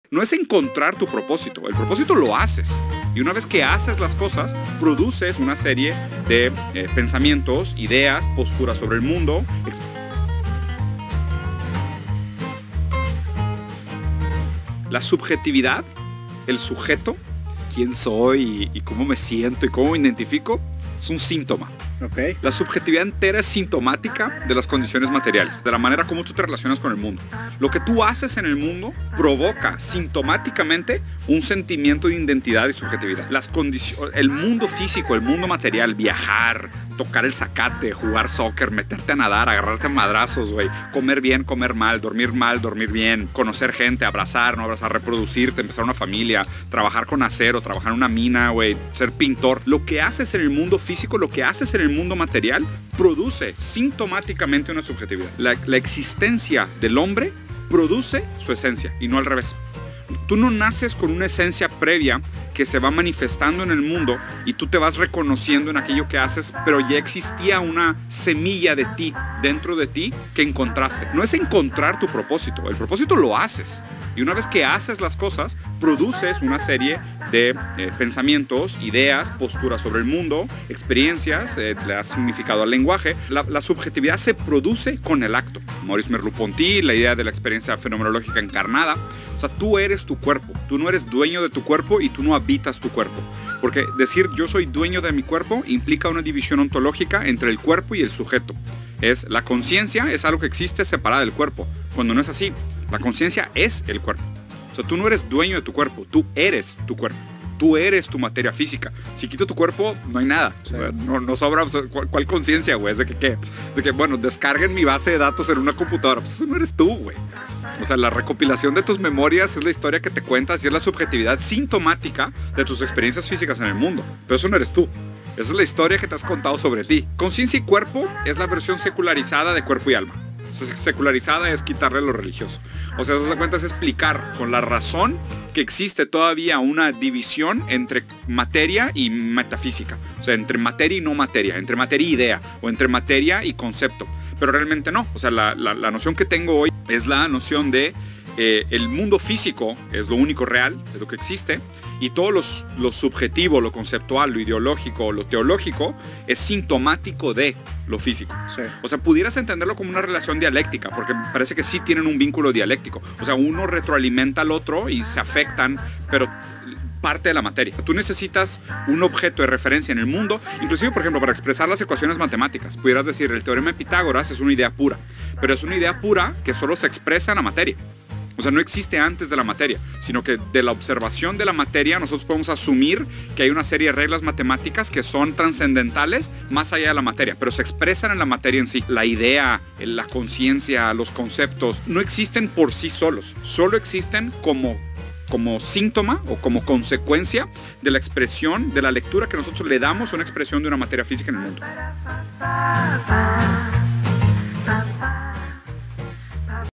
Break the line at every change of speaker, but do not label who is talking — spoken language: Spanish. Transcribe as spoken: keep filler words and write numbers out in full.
No es encontrar tu propósito, el propósito lo haces. Y una vez que haces las cosas, produces una serie de eh, pensamientos, ideas, posturas sobre el mundo. La subjetividad, el sujeto, quién soy y, y cómo me siento y cómo me identifico, es un síntoma.
Okay.
La subjetividad entera es sintomática de las condiciones materiales, de la manera como tú te relacionas con el mundo. Lo que tú haces en el mundo provoca sintomáticamente un sentimiento de identidad y subjetividad. Las condiciones, el mundo físico, el mundo material, viajar, tocar el zacate, jugar soccer, meterte a nadar, agarrarte a madrazos, güey, comer bien, comer mal, dormir mal, dormir bien, conocer gente, abrazar, no abrazar, reproducirte, empezar una familia, trabajar con acero, trabajar en una mina, güey, ser pintor. Lo que haces en el mundo físico, lo que haces en el mundo material, produce sintomáticamente una subjetividad. La, la existencia del hombre produce su esencia y no al revés. Tú no naces con una esencia previa que se va manifestando en el mundo y tú te vas reconociendo en aquello que haces, pero ya existía una semilla de ti, dentro de ti, que encontraste. No es encontrar tu propósito, el propósito lo haces. Y una vez que haces las cosas, produces una serie de eh, pensamientos, ideas, posturas sobre el mundo, experiencias, eh, le das significado al lenguaje. La, la subjetividad se produce con el acto. Maurice Merleau-Ponty, la idea de la experiencia fenomenológica encarnada. O sea, tú eres tu cuerpo, tú no eres dueño de tu cuerpo y tú no habitas tu cuerpo. Porque decir yo soy dueño de mi cuerpo implica una división ontológica entre el cuerpo y el sujeto. Es la conciencia es algo que existe separada del cuerpo, cuando no es así. La conciencia es el cuerpo. O sea, tú no eres dueño de tu cuerpo, tú eres tu cuerpo. Tú eres tu materia física. Si quito tu cuerpo, no hay nada. Sí. O sea, no, no sobra. O sea, ¿cuál, cuál conciencia, güey? Es de que, ¿qué? De que, bueno, descarguen mi base de datos en una computadora. Pues eso no eres tú, güey. O sea, la recopilación de tus memorias es la historia que te cuentas y es la subjetividad sintomática de tus experiencias físicas en el mundo. Pero eso no eres tú. Esa es la historia que te has contado sobre ti. Conciencia y cuerpo es la versión secularizada de cuerpo y alma. O sea, secularizada es quitarle lo religioso. O sea, se da cuenta es explicar con la razón que existe todavía una división entre materia y metafísica. O sea, entre materia y no materia, entre materia y idea, o entre materia y concepto. Pero realmente no. O sea, la, la, la noción que tengo hoy es la noción de eh, el mundo físico es lo único real, es lo que existe, y todo los, lo subjetivo, lo conceptual, lo ideológico, lo teológico es sintomático de lo físico.
Sí.
O sea, pudieras entenderlo como una relación dialéctica, porque me parece que sí tienen un vínculo dialéctico. O sea, uno retroalimenta al otro y se afectan, pero parte de la materia. Tú necesitas un objeto de referencia en el mundo, inclusive, por ejemplo, para expresar las ecuaciones matemáticas. Pudieras decir, el teorema de Pitágoras es una idea pura, pero es una idea pura que solo se expresa en la materia. O sea, no existe antes de la materia, sino que de la observación de la materia nosotros podemos asumir que hay una serie de reglas matemáticas que son trascendentales más allá de la materia, pero se expresan en la materia en sí. La idea, la conciencia, los conceptos, no existen por sí solos, solo existen como, como síntoma o como consecuencia de la expresión, de la lectura que nosotros le damos a una expresión de una materia física en el mundo.